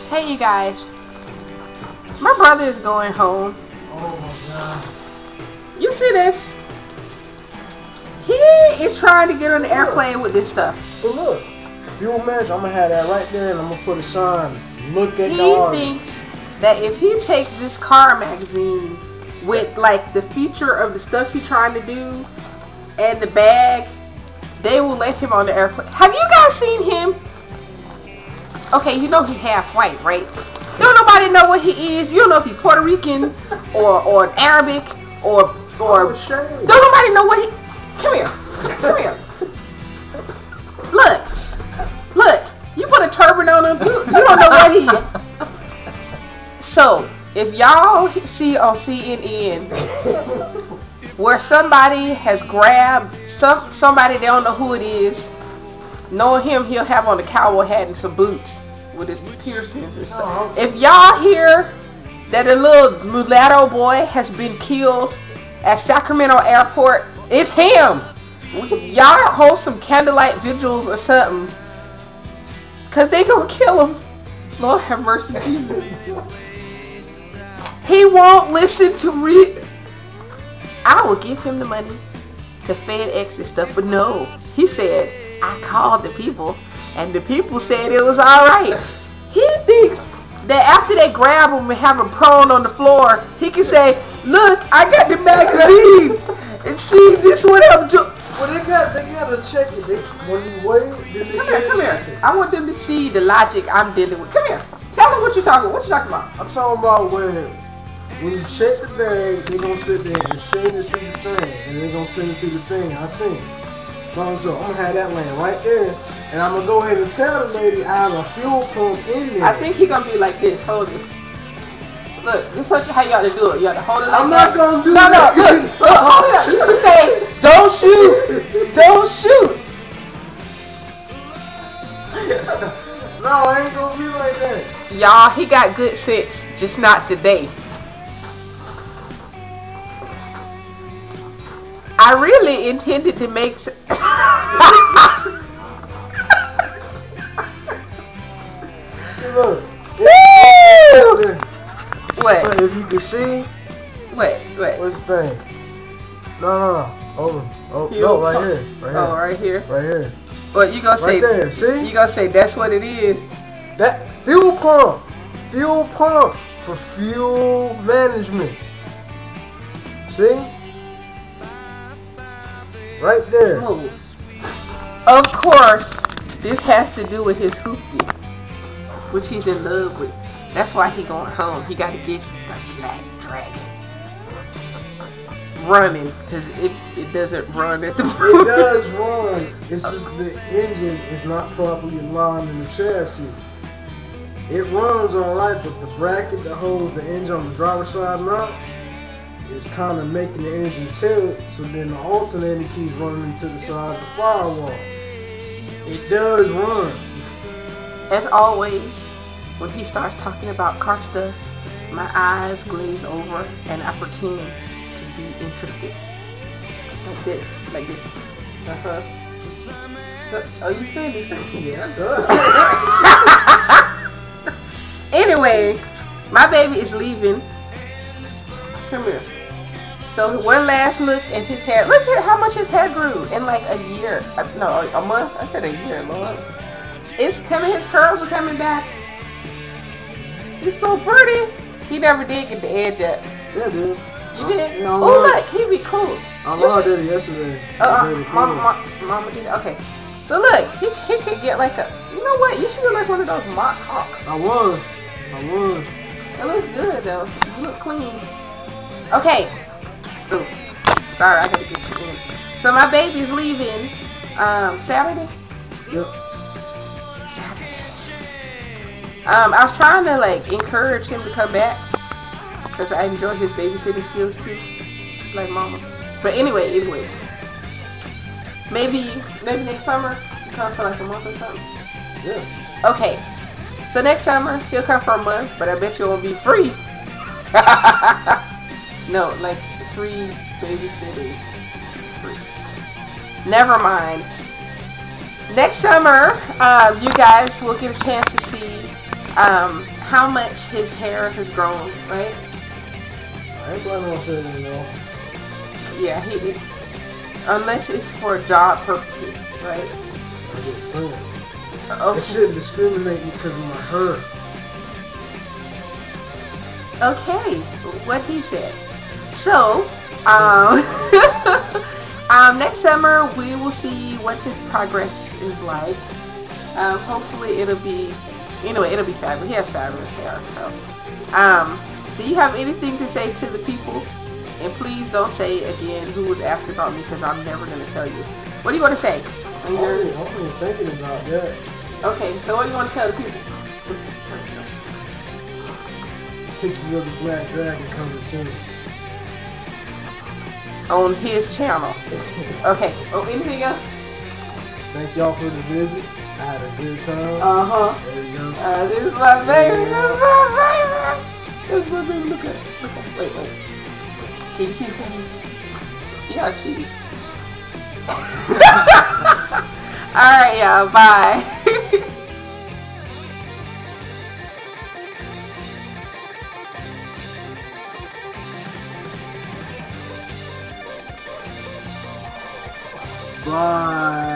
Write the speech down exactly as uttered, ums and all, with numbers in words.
Hey you guys, my brother is going home. Oh my god. You see this? He is trying to get on the airplane with this stuff. But look, fuel match, I'm gonna have that right there and I'm gonna put a sign. Look at He the thinks that if he takes this car magazine with like the feature of the stuff he's trying to do and the bag, they will let him on the airplane. Have you guys seen him? Okay, you know he half white, right? Don't nobody know what he is. You don't know if he's Puerto Rican or or Arabic or or don't nobody know what he. Come here, come here. Look, look. You put a turban on him. You, you don't know what he is. So if y'all see on C N N where somebody has grabbed some somebody, they don't know who it is. Knowing him, he'll have on a cowboy hat and some boots with his piercings and stuff. Oh. If y'all hear that a little mulatto boy has been killed at Sacramento Airport, it's him. Y'all hold some candlelight vigils or something, cause they gonna kill him. Lord have mercy, Jesus. He won't listen to re. I will give him the money to FedEx and stuff, but no, he said. I called the people, and the people said it was all right. He thinks that after they grab him and have him prone on the floor, he can say, "Look, I got the magazine, and see this what I'm doing." Well, they got they gotta check it. They, when you wait, then they come say here, come check here. it. I want them to see the logic I'm dealing with. Come here. Tell them what you're talking. What you talking about? I'm talking about when when you check the bag, they gonna sit there and send it through the thing, and they gonna send it through the thing. I seen it. So I'm gonna have that laying right there, and I'm gonna go ahead and tell the lady I have a fuel pump in there. I think he gonna be like this. Hold this. Look, this is how you ought to do it. You ought to hold it like I'm that. not gonna do no, that. No, no, look, look, hold it up. You should say, "Don't shoot, don't shoot." No, I ain't gonna be like that. Y'all, he got good sense, just not today. I really intended to make. S See, look. Woo! What? But if you can see. What? What? What's the thing? No, no, no. Over. Oh, Fuel no, right pump. here. Right here. Oh, right here. Right here. But you gonna say? Right there. See? You gonna say that's what it is? That fuel pump. Fuel pump for fuel management. See? Right there. Move. Of course, this has to do with his hoopty, which he's in love with. That's why he going home. He got to get the Black Dragon running, because it, it doesn't run at the moment. It does run. It's just the engine is not properly aligned in the chassis. It runs alright, but the bracket that holds the engine on the driver's side mount is kind of making the engine tilt, so then the alternator keeps running into the side of the firewall. It does run. As always, when he starts talking about car stuff, my eyes glaze over and I pretend to be interested. Like this, like this. Uh-huh. Oh, you standing? Yeah, I does. Anyway, my baby is leaving. Come here. So one last look at his hair. Look at how much his hair grew in like a year. No, a month. I said a year, Lord. It's coming. His curls are coming back. It's so pretty. He never did get the edge up. Yeah, dude. You did? Yeah, Oh, look, he'd be cool. I know I did it yesterday. Uh, uh, mama, mama, mama did it. Okay. So look, he, he could get like a. You know what? You should look like one of those mock hawks. I was. I was. It looks good though. You look clean. Okay. Ooh, sorry, I gotta get you in. So my baby's leaving um, Saturday. Yep. Saturday. Um, I was trying to like encourage him to come back because I enjoy his babysitting skills too. It's like mama's. But anyway, anyway, maybe maybe next summer he'll come for like a month or something. Yeah. Okay. So next summer he'll come for a month, but I bet you won't be free. No, like free babysitting. Free. Never mind. Next summer, uh, you guys will get a chance to see um, how much his hair has grown, right? I ain't planning on shaving, you know. Yeah, he, unless it's for job purposes, right? I get trimmed. Okay. It shouldn't discriminate me because of my hair. Okay, what he said. So, um, um, next summer we will see what his progress is like. Um, hopefully it'll be, anyway, it'll be fabulous. He has fabulous hair. So, um, do you have anything to say to the people? And please don't say again who was asking about me because I'm never going to tell you. What are you going to say? I'm not even thinking about that. Okay, so what do you want to tell the people? Pictures of the Black Dragon coming soon. On his channel. Okay. Oh, anything else? Thank y'all for the visit. I had a good time. Uh huh. There you go. Uh, this is my baby. This is my baby. This is my baby. Look at it. Look at it. Wait, wait. Can you see his face? You got cheese. Alright, y'all. Bye. Bye.